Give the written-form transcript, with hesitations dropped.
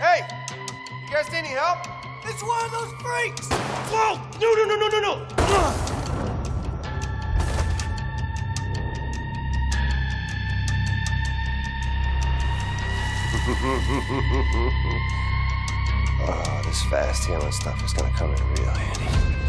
Hey! You guys need any help? It's one of those freaks! Whoa! No! Oh, this fast healing stuff is gonna come in real handy.